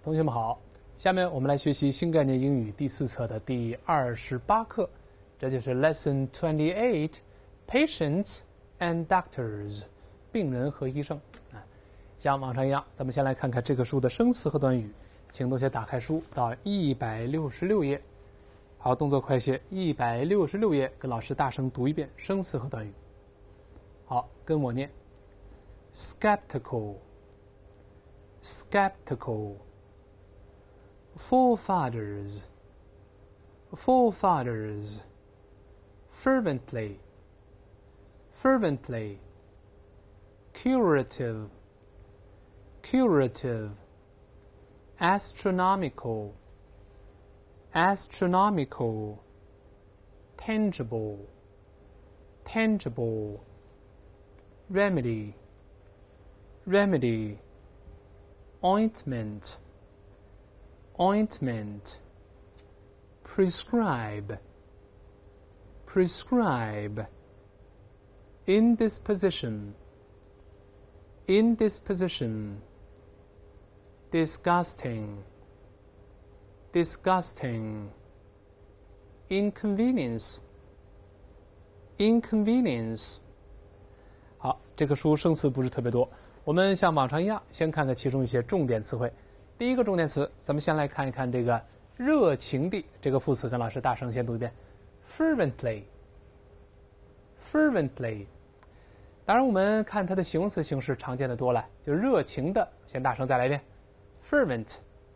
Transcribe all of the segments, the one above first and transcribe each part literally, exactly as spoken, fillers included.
同学们好，下面我们来学习新概念英语第四册的第二十八课，这就是 Lesson twenty-eight Patients and Doctors 病人和医生啊。像往常一样，咱们先来看看这个书的生词和短语，请同学打开书到一百六十六页。好，动作快些，一百六十六页，跟老师大声读一遍生词和短语。好，跟我念 ：skeptical, skeptical, forefathers, forefathers, fervently, fervently, curative, curative, astronomical, astronomical, tangible, tangible, remedy, remedy, ointment, ointment, prescribe, prescribe, indisposition, indisposition, disgusting, disgusting, inconvenience, inconvenience. 好，这个书生词不是特别多，我们像往常一样，先看看其中一些重点词汇。第一个重点词，咱们先来看一看这个热情地这个副词，跟老师大声先读一遍 fervently, fervently。当然我们看它的形容词形式常见的多了，就热情的，先大声再来一遍 fervent,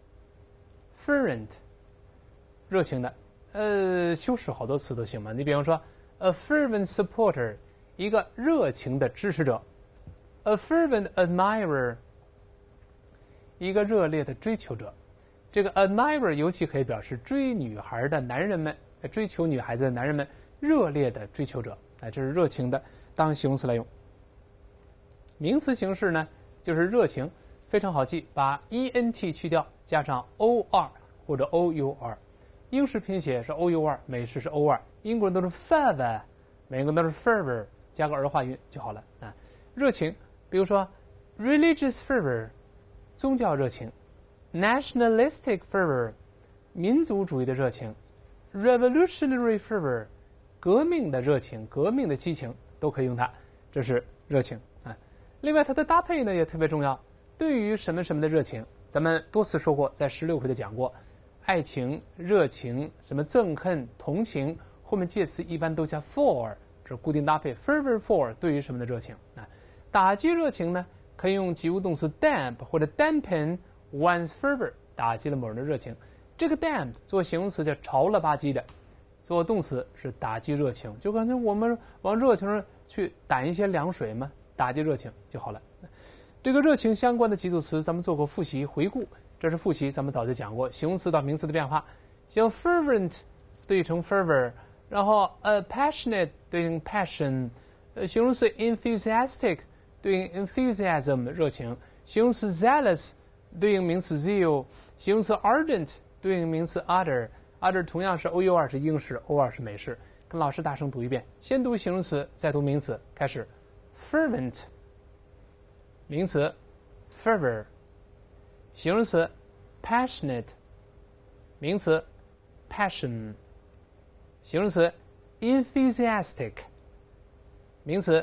fervent， 热情的，呃，修饰好多词都行嘛。你比方说 a fervent supporter， 一个热情的支持者 ，a fervent admirer， 一个热烈的追求者。这个 admirer 尤其可以表示追女孩的男人们，追求女孩子的男人们，热烈的追求者，哎，这是热情的，当形容词来用。名词形式呢，就是热情，非常好记，把 ent 去掉，加上 or 或者 our。英式拼写是 our， 美式是 or， 英国人都是 fervor， 美国人都是 fervor， 加个儿化音就好了啊。热情，比如说 religious fervor， 宗教热情 ；nationalistic fervor， 民族主义的热情 ；revolutionary fervor， 革命的热情、革命的激情都可以用它，这是热情啊。另外，它的搭配呢也特别重要。对于什么什么的热情，咱们多次说过，在十六回的讲过，爱情、热情、什么憎恨、同情，后面介词一般都加 for， 这是固定搭配 fervor for 对于什么的热情啊。打击热情呢，可以用及物动词 damp 或者 dampen one's fervor， 打击了某人的热情。这个 damp 做形容词叫潮了吧唧的，做动词是打击热情，就感觉我们往热情上去掸一些凉水嘛，打击热情就好了。这个热情相关的几组词咱们做过复习回顾，这是复习，咱们早就讲过形容词到名词的变化，像 fervent 对成 fervor， 然后呃 passionate 对应 passion， 呃形容词 enthusiastic 对应 enthusiasm 热情，形容词 zealous 对应名词 zeal， 形容词 ardent 对应名词 ardor， ardor 同样是 our 是英式 or 是美式。跟老师大声读一遍，先读形容词再读名词，开始 fervent， 名词 fervor， 形容词 passionate， 名词 passion， 形容词 enthusiastic， 名词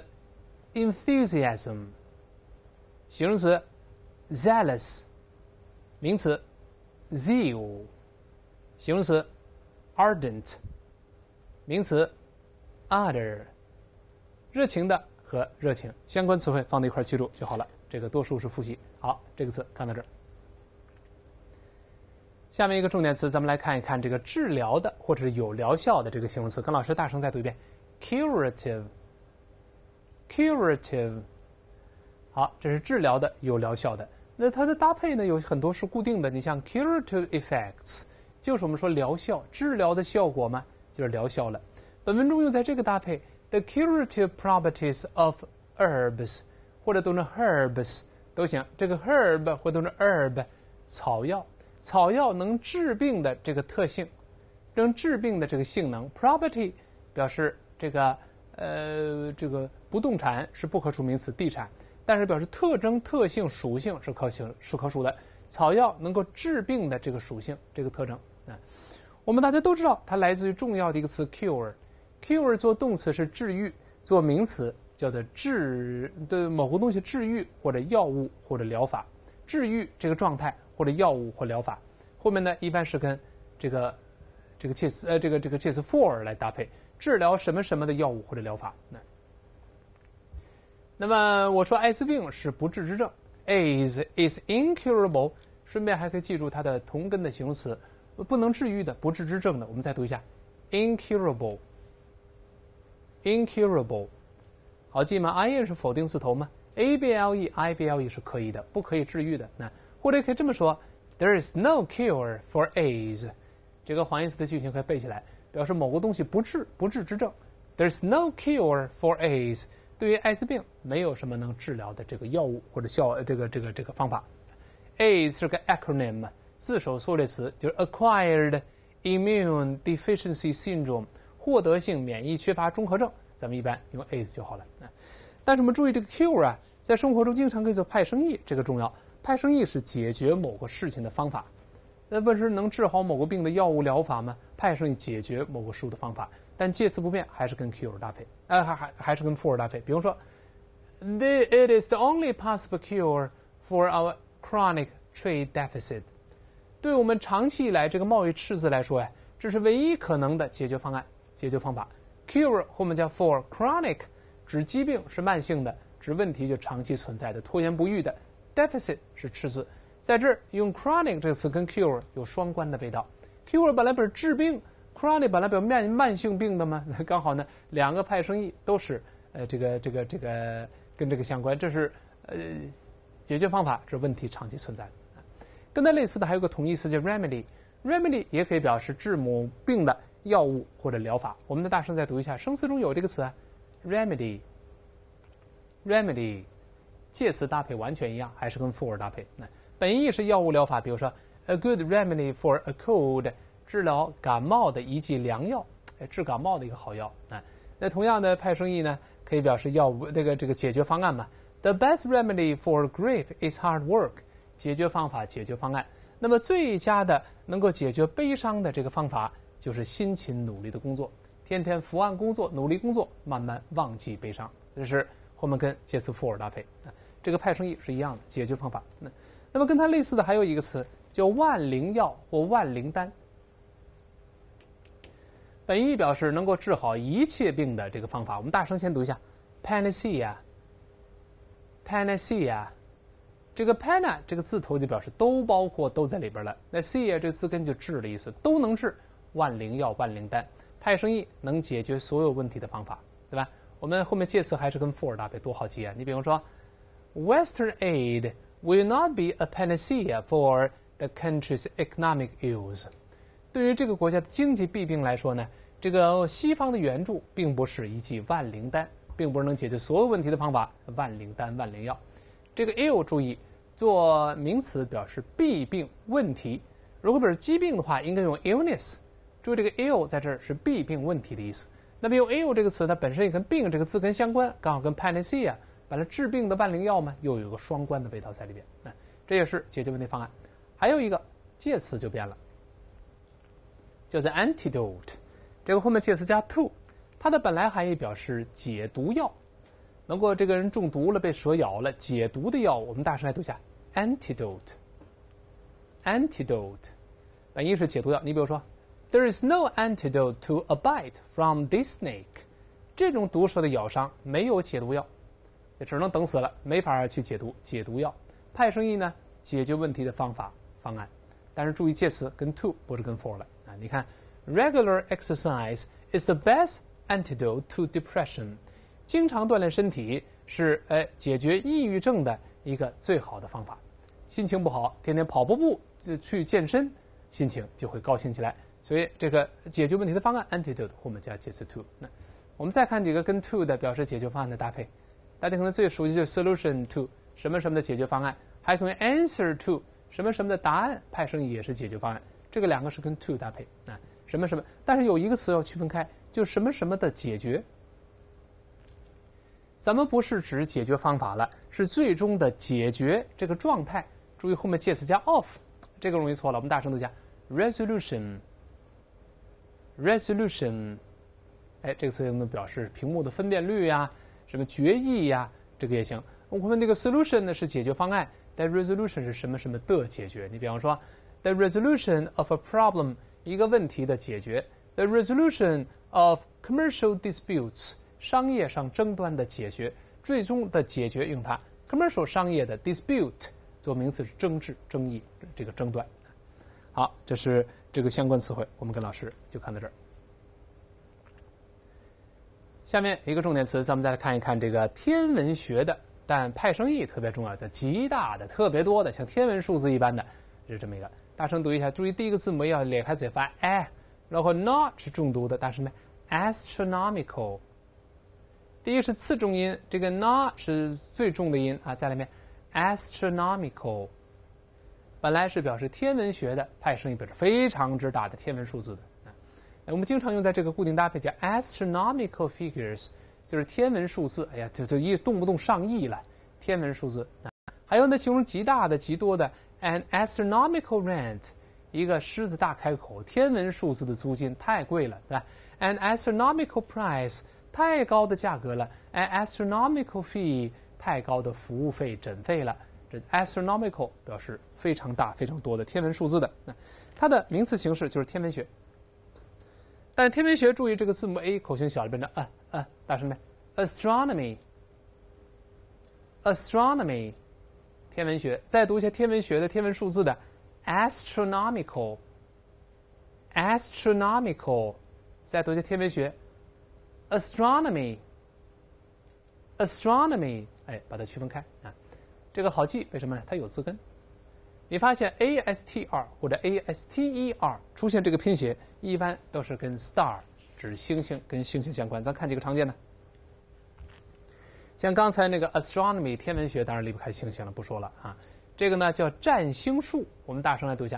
enthusiasm， 形容词 zealous， 名词 zeal， 形容词 ardent， 名词 ardor。 热情的和热情相关词汇放在一块记住就好了，这个多数是复习。好，这个词看到这儿。下面一个重点词，咱们来看一看这个治疗的或者是有疗效的这个形容词，跟老师大声再读一遍 curative， curative。 好，这是治疗的有疗效的。那它的搭配呢有很多是固定的，你像 curative effects 就是我们说疗效治疗的效果嘛，就是疗效了。本文中用在这个搭配 the curative properties of herbs 或者读成 herbs 都行，这个 herb 或者读成 herb 草药，草药能治病的这个特性，能治病的这个性能 property 表示这个呃这个不动产是不可数名词地产，但是表示特征特性属性是可是可数的， 草药能够治病的这个属性，这个特征啊。我们大家都知道，它来自于重要的一个词 cure。cure 做动词是治愈，做名词叫做治对某个东西治愈或者药物或者疗法。治愈这个状态或者药物或疗法，后面呢一般是跟这个这个介词呃这个这个介词 for 来搭配，治疗什么什么的药物或者疗法。那那么我说艾滋病是不治之症 ，AIDS is incurable。顺便还可以记住它的同根的形容词，不能治愈的、不治之症的。我们再读一下 incurable。incurable 好记吗 ？in 是否定词头吗？able ible 是可以的，不可以治愈的。那或者可以这么说 ，There is no cure for AIDS。这个反义词的句型可以背起来，表示某个东西不治不治之症。There is no cure for AIDS。对于艾滋病，没有什么能治疗的这个药物或者效这个这个这个方法。AIDS 是个 acronym， 字首缩略词，就是 Acquired Immune Deficiency Syndrome， 获得性免疫缺乏综合症。咱们一般用 AIDS 就好了。但是我们注意这个 cure 啊，在生活中经常可以做派生意，这个重要。派生意是解决某个事情的方法。那不是能治好某个病的药物疗法吗？派生意解决某个事物的方法，但介词不变，还是跟 cure 搭配，呃，还还还是跟 for 搭配。比如说 ，It is the only possible cure for our chronic trade deficit。对我们长期以来这个贸易赤字来说呀，这是唯一可能的解决方案、解决方法。cure 后面加 for chronic。指疾病是慢性的，指问题就长期存在的、拖延不愈的。deficit 是赤字，在这儿用 chronic 这个词跟 cure 有双关的味道。cure 本来不是治病 ，chronic 本来表慢慢性病的吗？刚好呢，两个派生意都是呃这个这个这个跟这个相关，这是呃解决方法，这问题长期存在的。跟它类似的还有个同义词叫 remedy，remedy 也可以表示治某病的药物或者疗法。我们的大声再读一下，生词中有这个词啊。remedy remedy 介词搭配完全一样，还是跟 for 搭配。那本意是药物疗法，比如说 a good remedy for a cold， 治疗感冒的一剂良药，治感冒的一个好药。啊，那同样的派生意呢，可以表示药物这个这个解决方案嘛。The best remedy for grief is hard work， 解决方法、解决方案。那么最佳的能够解决悲伤的这个方法，就是辛勤努力的工作。天天伏案工作，努力工作，慢慢忘记悲伤。这是后面跟介词 for 搭配。这个派生意是一样的解决方法。那那么跟它类似的还有一个词叫万灵药或万灵丹，本意表示能够治好一切病的这个方法。我们大声先读一下 panacea panacea。这个 pana 这个字头就表示都包括都在里边了。那 sea 这个字根就治的意思，都能治。万灵药万灵丹，派生意能解决所有问题的方法，对吧？我们后面介词还是跟 for 搭配，多好记啊！你比如说 ，Western aid will not be a panacea for the country's economic ills。对于这个国家的经济弊病来说呢，这个西方的援助并不是一剂万灵丹，并不是能解决所有问题的方法。万灵丹、万灵药，这个 ill 注意做名词表示弊病、问题。如果表示疾病的话，应该用 illness。注意这个 ill 在这儿是弊病问题的意思。那么用 ill 这个词，它本身也跟病这个字根相关，刚好跟 panacea 本来治病的万灵药嘛，又有个双关的味道在里边。那这也是解决问题方案。还有一个介词就变了，叫做 antidote， 这个后面介词加 to， 它的本来含义表示解毒药，能够这个人中毒了，被蛇咬了，解毒的药。我们大声来读一下 antidote antidote， 本意是解毒药。你比如说There is no antidote to a bite from this snake。这种毒蛇的咬伤没有解毒药，也只能等死了，没法去解毒。解毒药，派生意呢，解决问题的方法方案。但是注意介词跟 to 不是跟 for 了啊！你看 ，regular exercise is the best antidote to depression。经常锻炼身体是呃解决抑郁症的一个最好的方法。心情不好，天天跑步步就去健身，心情就会高兴起来。所以这个解决问题的方案 antidote 后面加介词 to。那我们再看几个跟 to 的表示解决方案的搭配，大家可能最熟悉就是 solution to 什么什么的解决方案，还可以 answer to 什么什么的答案，派生意也是解决方案。这个两个是跟 to 搭配啊，什么什么，但是有一个词要区分开，就什么什么的解决。咱们不是指解决方法了，是最终的解决这个状态。 注意后面介词加 of， 这个容易错了，我们大声读一下 resolution。resolution， 哎，这个词能表示屏幕的分辨率呀，什么决议呀，这个也行。我们这个 solution 呢是解决方案，但 resolution 是什么什么的解决。你比方说 the resolution of a problem， 一个问题的解决 ，the resolution of commercial disputes， 商业上争端的解决，最终的解决用它 commercial 商业的 dispute 做名词是争执、争议，这个争端。好，这是这个相关词汇，我们跟老师就看到这儿。下面一个重点词，咱们再来看一看这个天文学的，但派生意特别重要，叫极大的、特别多的，像天文数字一般的，是这么一个。大声读一下，注意第一个字母要咧开嘴发 a， 然后 not 是重读的，大声们 astronomical。第一是次重音，这个 not 是最重的音啊，在里面 astronomical。本来是表示天文学的，派生意表示非常之大的天文数字的。我们经常用在这个固定搭配叫 astronomical figures， 就是天文数字。哎呀，这这一动不动上亿了，天文数字。还有呢，形容极大的、极多的 an astronomical rent， 一个狮子大开口，天文数字的租金太贵了，对吧 ？an astronomical price， 太高的价格了 ；an astronomical fee， 太高的服务费、诊费了。这 astronomical 表示非常大、非常多的天文数字的。它的名词形式就是天文学。但天文学注意这个字母 a 口型小了，变成啊啊，大声点 ，astronomy，astronomy， 天文学。再读一下天文学的天文数字的 astronomical，astronomical， 再读一下天文学 astronomy，astronomy， 哎，把它区分开啊，这个好记，为什么呢？它有字根。你发现 A S T R 或者 A S T E R 出现这个拼写，一般都是跟 star 指星星，跟星星相关。咱看几个常见的，像刚才那个 astronomy 天文学，当然离不开星星了，不说了啊。这个呢叫占星术，我们大声来读一下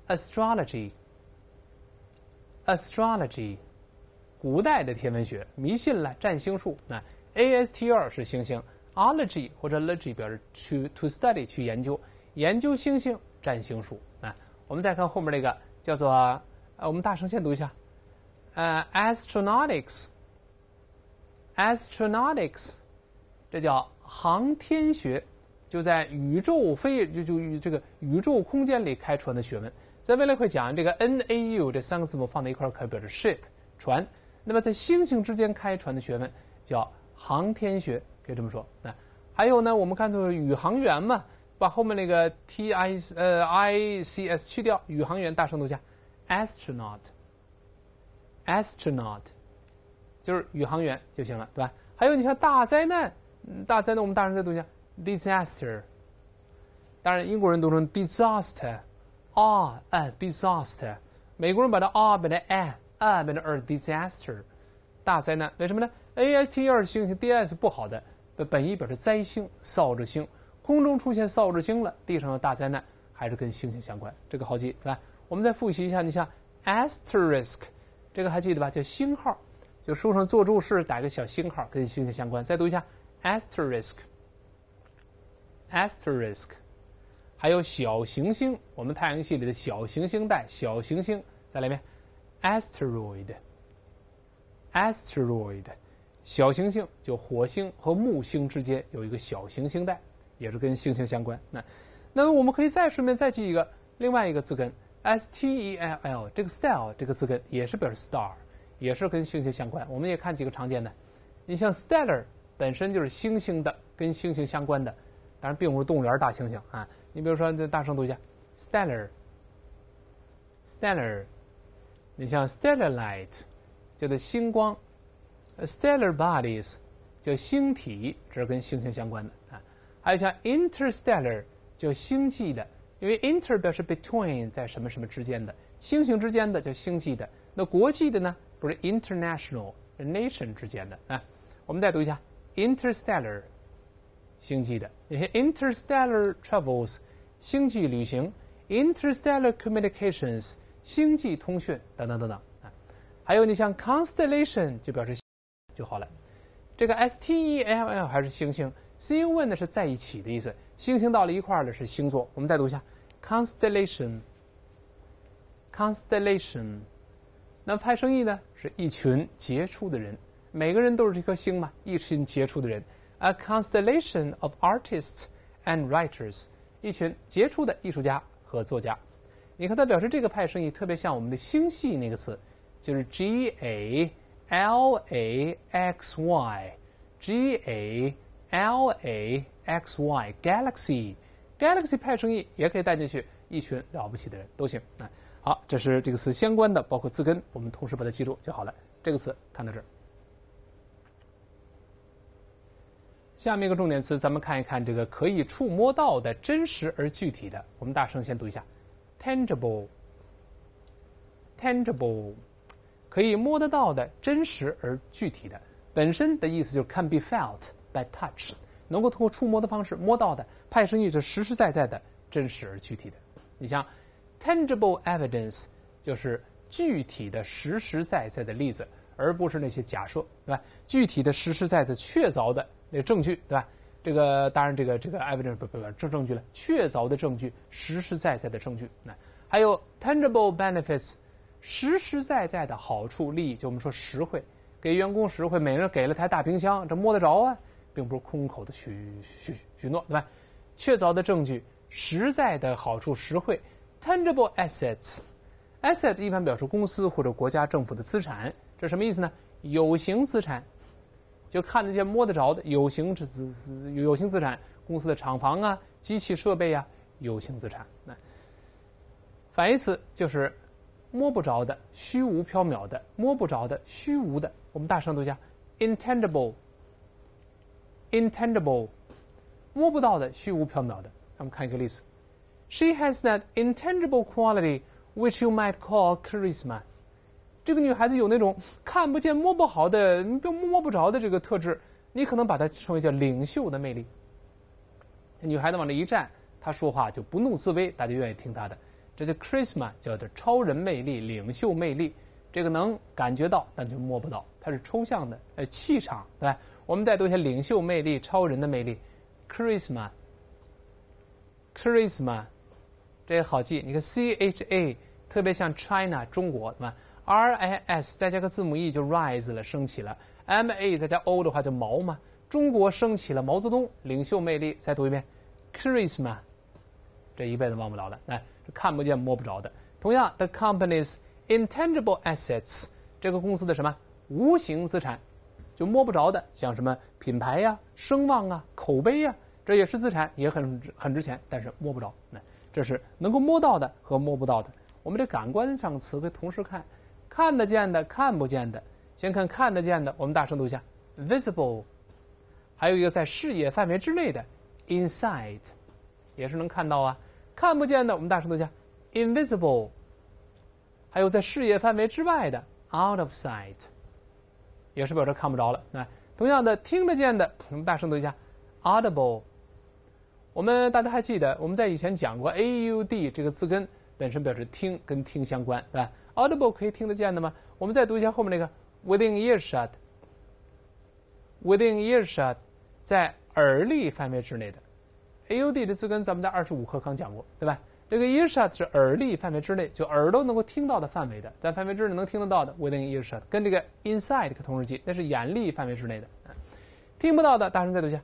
astrology，astrology， 古代的天文学，迷信了占星术。那 A S T R 是星星 ，ology 或者 logy 表示 to to study 去研究。研究星星占星术啊，我们再看后面那个叫做呃，我们大声先读一下，呃 ，astronautics，astronautics， 这叫航天学，就在宇宙飞就就这个宇宙空间里开船的学问。在未来会讲这个 N A U 这三个字母放在一块可以表示 ship 船，那么在星星之间开船的学问叫航天学，可以这么说啊。还有呢，我们看作宇航员嘛。把后面那个 T I 呃 I C S 去掉，宇航员大声读一下 astronaut，astronaut 就是宇航员就行了，对吧？还有你像大灾难，大灾难我们大声再读一下 disaster， 当然英国人读成 disaster， 啊啊 disaster， 美国人把它啊变成 a 啊变成 disaster， 大灾难为什么呢 ？A S T 二星星 D S 不好的，本意表示灾星、扫帚星。空中出现扫帚星了，地上有大灾难，还是跟星星相关，这个好记，对吧？我们再复习一下，你像 asterisk， 这个还记得吧？叫星号，就书上做注释打个小星号，跟星星相关。再读一下 asterisk，asterisk， 还有小行星，我们太阳系里的小行星带，小行星，再来一遍 asteroid，asteroid， 小行星就火星和木星之间有一个小行星带。也是跟星星相关。那，那么我们可以再顺便再记一个另外一个字根 S T E L L， 这个 style 这个字根也是表示 star， 也是跟星星相关。我们也看几个常见的，你像 stellar 本身就是星星的，跟星星相关的，当然并不是动物园大猩猩啊。你比如说，大声读一下 stellar，stellar， 你像 stellar light 叫做星光 ，stellar bodies 叫星体，这是跟星星相关的啊。还有像 interstellar 叫星际的，因为 inter 表示 between 在什么什么之间的，星星之间的叫星际的。那国际的呢，不是 international nation 之间的啊。我们再读一下 interstellar 星际的，那些 interstellar travels 星际旅行 ，interstellar communications 星际通讯等等等等啊。还有你像 constellation 就表示就好了。这个 S T E L L 还是星星星问呢是在一起的意思，星星到了一块儿了是星座。我们再读一下 constellation，constellation。那派生意呢是一群杰出的人，每个人都是这颗星嘛，一群杰出的人。A constellation of artists and writers， 一群杰出的艺术家和作家。你看它表示这个派生意特别像我们的星系那个词，就是 G A L A X Y，G A L A X Y Galaxy Galaxy 派生意也可以带进去一群了不起的人都行啊。好，这是这个词相关的，包括字根，我们同时把它记住就好了。这个词看到这儿。下面一个重点词，咱们看一看这个可以触摸到的、真实而具体的。我们大声先读一下 ，tangible，tangible， tangible， 可以摸得到的、真实而具体的。本身的意思就是 can be felt by touch， 能够通过触摸的方式摸到的，派生意是实实在在的、真实而具体的。你像 tangible evidence 就是具体的、实实在在的例子，而不是那些假设，对吧？具体的、实实在在、确凿的那个证据，对吧？这个当然，这个这个 evidence 不不不证证据了，确凿的证据，实实在在的证据。那还有 tangible benefits， 实实在在的好处、利益，就我们说实惠，给员工实惠，每人给了台大冰箱，这摸得着啊，并不是空口的许许许诺，对吧？确凿的证据，实在的好处、实惠 ，tangible assets。asset 一般表示公司或者国家政府的资产，这什么意思呢？有形资产，就看得见摸得着的有形资资有形资产，公司的厂房啊、机器设备啊，有形资产。那反义词就是摸不着的、虚无缥缈的、摸不着的、虚无的。我们大声读一下 ，intangible，intangible， 摸不到的、虚无缥缈的。咱们看一个例子 ，She has that intangible quality。which you might call charisma， 这个女孩子有那种看不见摸不好的摸不着的这个特质，你可能把它称为叫领袖的魅力。女孩子往这一站，她说话就不怒自威，大家愿意听她的，这叫 charisma， 叫做超人魅力、领袖魅力。这个能感觉到，但却摸不到，它是抽象的，呃，气场，对吧？我们再读一下领袖魅力、超人的魅力 ，charisma，charisma。这也好记，你看 C H A 特别像 China 中国，对吧 ？R I S 再加个字母 E 就 rise 了，升起了。M A 再加 O 的话就毛嘛，中国升起了毛泽东，领袖魅力。再读一遍 ，charisma， 这一辈子忘不了了，哎，看不见摸不着的。同样 ，the company's intangible assets， 这个公司的什么无形资产，就摸不着的，像什么品牌呀、声望啊、口碑呀，这也是资产，也很很值钱，但是摸不着。那这是能够摸到的和摸不到的。我们这感官上词可以同时看，看得见的、看不见的。先看看得见的，我们大声读一下 ，visible。还有一个在视野范围之内的 ，inside， 也是能看到啊。看不见的，我们大声读一下 ，invisible。还有在视野范围之外的 ，out of sight， 也是表示看不着了。那同样的，听得见的，我们大声读一下 ，audible。我们大家还记得，我们在以前讲过 A U D 这个字根本身表示听，跟听相关，对吧 ？Audible 可以听得见的吗？我们再读一下后面那个 within earshot，within earshot 在耳力范围之内的 A U D 的字根咱们在二十五课刚讲过，对吧？这个 earshot 是耳力范围之内，就耳朵能够听到的范围的，在范围之内能听得到的 within earshot， 跟这个 inside 可同时记，那是眼力范围之内的。听不到的，大声再读一下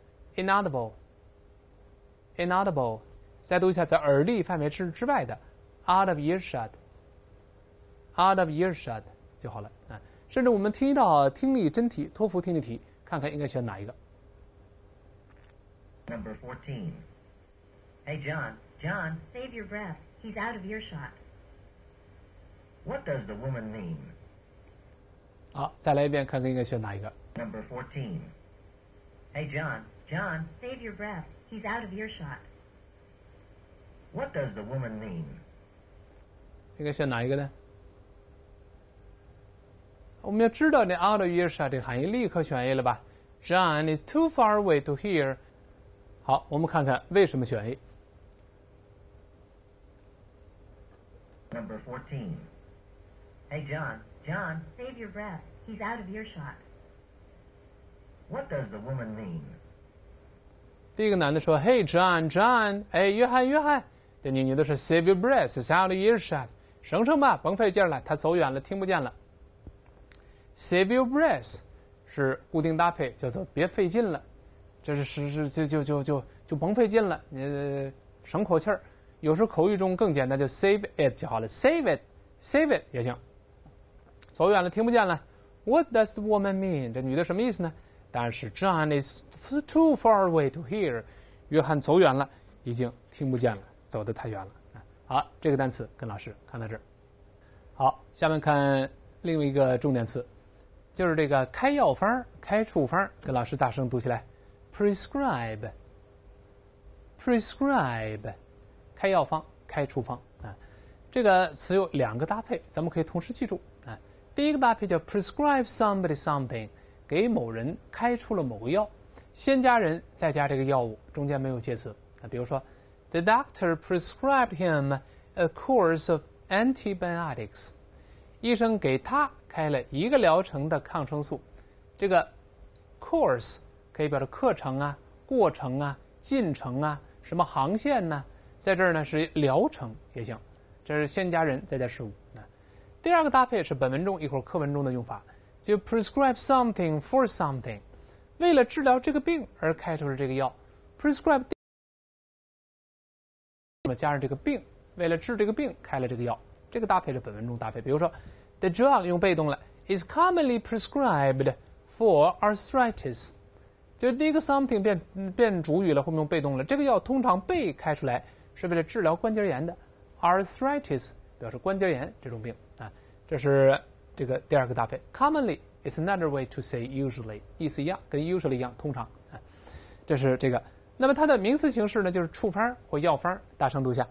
inaudible。inaudible， 再读一下在耳力范围之之外的 out of earshot， out of earshot 就好了啊。甚至我们听到听力真题、托福听力题，看看应该选哪一个。 Number fourteen. Hey John, John, save your breath. He's out of earshot. What does the woman mean? 好，再来一遍，看看应该选哪一个。 Number fourteen. Hey John, John, save your breath. He's out of earshot. What does the woman mean? 应该选哪一个呢？我们要知道这 out of earshot 这个含义，立刻选 A 了吧 ？John is too far away to hear. 好，我们看看为什么选 A。 Number fourteen. Hey John, John, save your breath. He's out of earshot. What does the woman mean? 第一个男的说 Hey John John， 哎约翰约翰，这女女的说 Save your breath, it's out of earshot， 省省吧，甭费劲了，他走远了，听不见了。Save your breath 是固定搭配，叫做别费劲了，这是是是就就就就就甭费劲了，你省口气儿。有时候口语中更简单，就 save it 就好了 ，save it，save it 也行。走远了，听不见了。What does the woman mean？ 这女的什么意思呢？当然是 John is too far away to hear。约翰走远了，已经听不见了，走得太远了。好，这个单词跟老师看到这儿。好，下面看另一个重点词，就是这个开药方、开处方，跟老师大声读起来 ：prescribe，prescribe， 开药方、开处方啊。这个词有两个搭配，咱们可以同时记住啊。第一个搭配叫 prescribe somebody something， 给某人开出了某个药，先加人，再加这个药物，中间没有介词啊。比如说 ，The doctor prescribed him a course of antibiotics。医生给他开了一个疗程的抗生素。这个 course 可以表示课程啊、过程啊、进程啊、什么航线呢、啊？在这儿呢是疗程也行。这是先加人，再加事物啊。第二个搭配是本文中一会儿课文中的用法，就 prescribe something for something， 为了治疗这个病而开出了这个药。prescribe 加上这个病，为了治这个病开了这个药。这个搭配是本文中搭配。比如说 ，the drug 用被动了 ，is commonly prescribed for arthritis。就是第一个 something 变变主语了，后面用被动了。这个药通常被开出来是为了治疗关节炎的 ，arthritis 表示关节炎这种病啊。这是这个第二个搭配。commonly is another way to say usually， 意思一样，跟 usually 一样，通常啊。这是这个。那么它的名词形式呢，就是处方或药方。大声读一下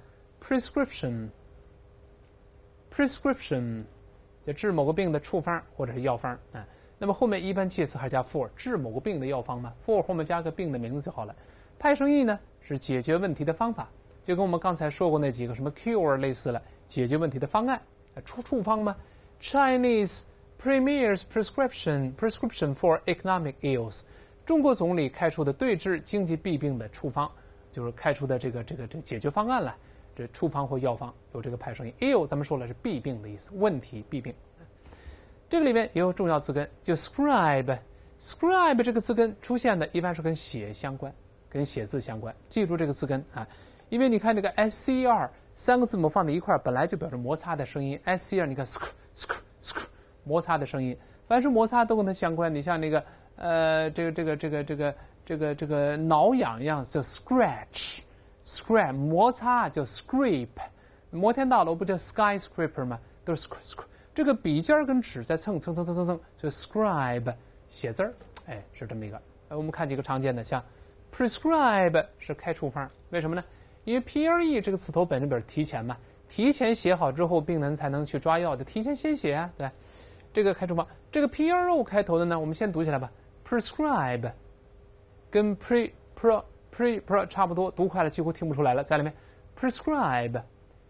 ，prescription。prescription 就治某个病的处方或者是药方啊。那么后面一般介词还加 for， 治某个病的药方嘛 ，for 后面加个病的名字就好了。派生意呢是解决问题的方法，就跟我们刚才说过那几个什么 cure 类似了，解决问题的方案，处处方嘛。Chinese Premier's prescription prescription for economic ills， 中国总理开出的对治经济弊病的处方，就是开出的这个这个这个解决方案了。这处方或药方有这个派生意 ，ill 咱们说了是弊病的意思，问题弊病。这个里面也有重要字根，就 scribe。scribe 这个字根出现的一般是跟写相关，跟写字相关。记住这个字根啊，因为你看这个 scar 三个字母放在一块儿，本来就表示摩擦的声音。scar 你看 scr scr scr 摩擦的声音，凡是摩擦都跟它相关。你像那个呃，这个这个这个这个这个这个挠痒痒叫 scratch。scratch 摩擦叫 scrape， 摩天大楼不叫 skyscraper 吗？都是 scr scr。这个笔尖跟纸在蹭蹭蹭蹭蹭蹭，就 scribe 写字儿，哎，是这么一个。我们看几个常见的，像 prescribe 是开处方，为什么呢？因为 pre 这个词头本身表示提前嘛，提前写好之后，病人才能去抓药，就提前先写啊，对吧？这个开处方，这个 pro 开头的呢，我们先读起来吧。prescribe 跟 pre pro pre pro 差不多，读快了几乎听不出来了。在里面 prescribe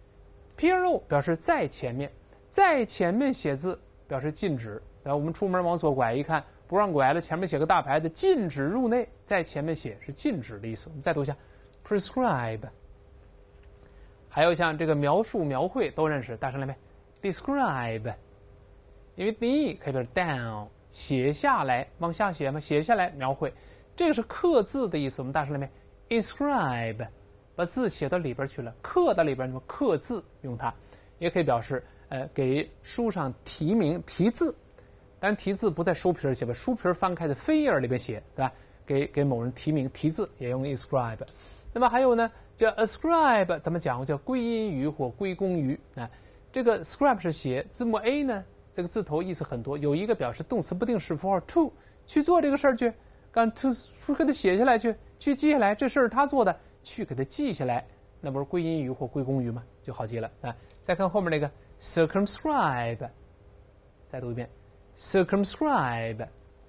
pro 表示在前面，在前面写字表示禁止。然后我们出门往左拐，一看不让拐了，前面写个大牌子禁止入内，在前面写是禁止的意思。我们再读一下 prescribe。还有像这个描述、描绘都认识，大声来呗 describe。因为 de 可以表示 down， 写下来，往下写嘛，写下来描绘，这个是刻字的意思。我们大声来呗 inscribe， 把字写到里边去了，刻到里边，那么刻字用它，也可以表示呃给书上题名题字。当然题字不在书皮写，把书皮翻开在扉页里边写，对吧？给给某人题名题字也用 inscribe。那么还有呢，叫 ascribe， 咱们讲过叫归因于或归功于啊。这个 scribe 是写，字母 a 呢，这个字头意思很多，有一个表示动词不定式符号 to， 去做这个事儿去，刚 to 给它写下来去，去记下来，这事儿他做的，去给它记下来，那不是归因于或归功于吗？就好记了啊。再看后面那个 circumscribe， 再读一遍 circumscribe。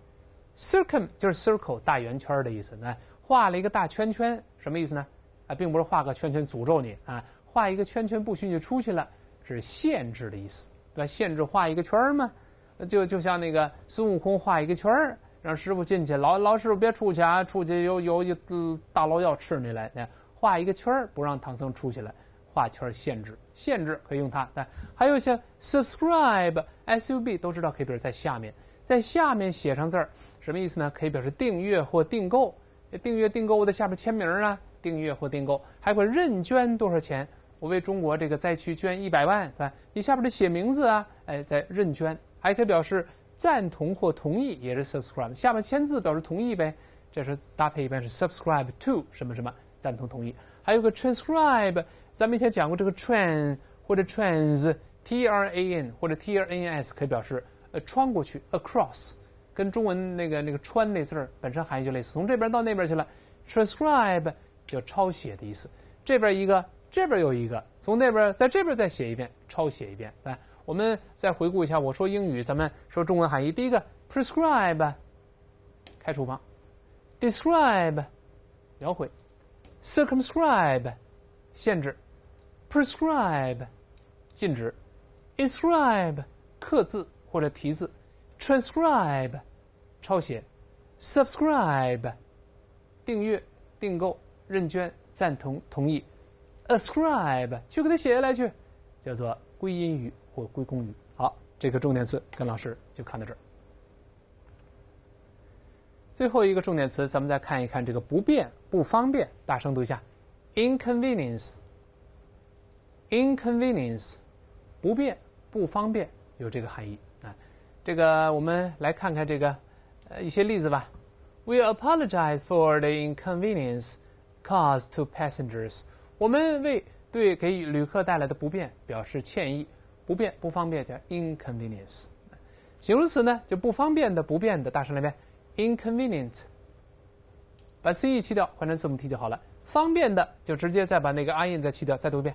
circum 就是 circle 大圆圈的意思，那画了一个大圈圈，什么意思呢？啊，并不是画个圈圈诅咒你啊，画一个圈圈不许你出去了，是限制的意思，对吧？限制画一个圈嘛，就就像那个孙悟空画一个圈让师傅进去，老老师傅别出去啊，出去有有有大老妖吃你来。画一个圈儿，不让唐僧出去来，画圈限制，限制可以用它。但还有像 subscribe、S U B 都知道可以表示在下面，在下面写上字儿，什么意思呢？可以表示订阅或订购，订阅订购我在下面签名啊，订阅或订购，还会认捐多少钱？我为中国这个灾区捐一百万，对吧？你下边得写名字啊，哎，在认捐，还可以表示赞同或同意，也是 subscribe， 下面签字表示同意呗，这是搭配一般是 subscribe to 什么什么。赞同同意，还有个 transcribe， 咱们以前讲过这个 tran 或者 trans t r a n 或者 t r n s 可以表示呃穿过去 across， 跟中文那个那个穿那字儿本身含义就类似，从这边到那边去了。transcribe 就抄写的意思，这边一个，这边有一个，从那边在这边再写一遍，抄写一遍。来，我们再回顾一下，我说英语，咱们说中文含义。第一个 prescribe 开处方 ，describe 描绘。circumscribe 限制 prescribe 禁止 inscribe 刻字或者题字 transcribe 抄写 subscribe 订阅订购认捐赞同同意 ascribe 去给它写下来去，叫做归因语或归功语。好，这个重点词跟老师就看到这儿。最后一个重点词，咱们再看一看这个不便、不方便，大声读一下 ：inconvenience。inconvenience， 不便、不方便，有这个含义啊。这个我们来看看这个呃一些例子吧。We apologize for the inconvenience caused to passengers。我们为对给旅客带来的不便表示歉意。不便、不方便叫 inconvenience。形容词呢，就不方便的、不便的，大声来遍。inconvenient， 把 ce 去掉，换成字母 t 就好了。方便的就直接再把那个 i n 再去掉，再读一遍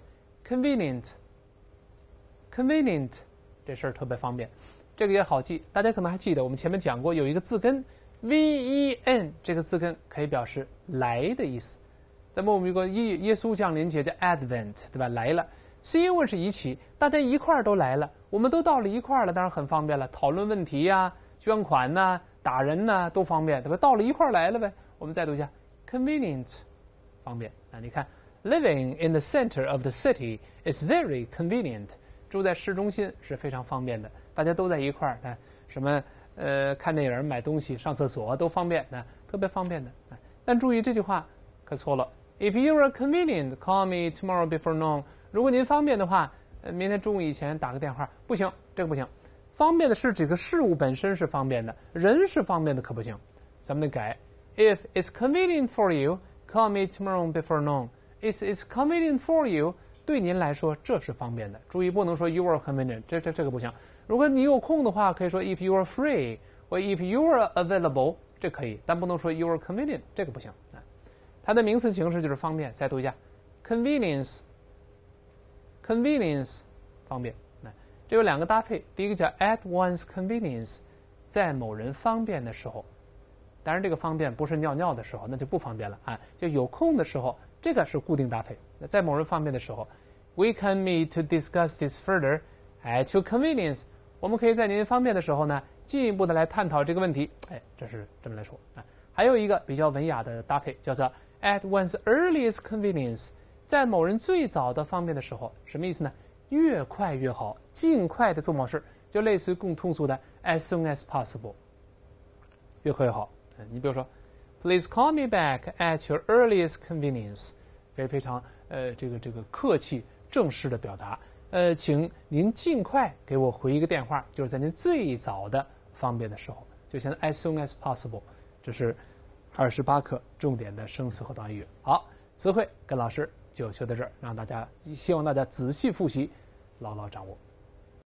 convenient。convenient 这事儿特别方便，这个也好记。大家可能还记得我们前面讲过，有一个字根 ven， 这个字根可以表示来的意思。咱们我们有个耶耶稣降临节叫 Advent， 对吧？来了。c n 是一起，大家一块儿都来了，我们都到了一块儿了，当然很方便了。讨论问题呀、啊，捐款呐、啊。打人呢都方便，对吧？到了一块儿来了呗。我们再读一下 convenient， 方便啊！你看 ，living in the center of the city is very convenient。住在市中心是非常方便的，大家都在一块儿，啊，什么呃看电影、买东西、上厕所都方便，啊，特别方便的。啊，但注意这句话可错了。If you are convenient, call me tomorrow before noon。如果您方便的话，呃，明天中午以前打个电话，不行，这个不行。方便的是指个事物本身是方便的，人是方便的可不行，咱们得改。If it's convenient for you, call me tomorrow before noon. If it's convenient for you， 对您来说这是方便的。注意不能说 you are convenient， 这这这个不行。如果你有空的话，可以说 if you are free， 或 if you are available， 这可以，但不能说 you are convenient， 这个不行。啊，它的名词形式就是方便。再读一下 convenience，convenience 方便。这有两个搭配，第一个叫 at one's convenience， 在某人方便的时候。当然这个方便不是尿尿的时候，那就不方便了啊，就有空的时候，这个是固定搭配。在某人方便的时候 ，we can meet to discuss this further at your convenience。我们可以在您方便的时候呢，进一步的来探讨这个问题。哎，这是这么来说啊。还有一个比较文雅的搭配，叫做 at one's earliest convenience， 在某人最早的方便的时候，什么意思呢？越快越好，尽快的做某事，就类似于更通俗的 as soon as possible， 越快越好。你比如说 ，Please call me back at your earliest convenience， 非非常呃这个这个客气正式的表达。呃，请您尽快给我回一个电话，就是在您最早的方便的时候，就像 as soon as possible。这是二十八课重点的生词和短语。好，词汇跟老师就学到这儿，让大家希望大家仔细复习，牢牢掌握。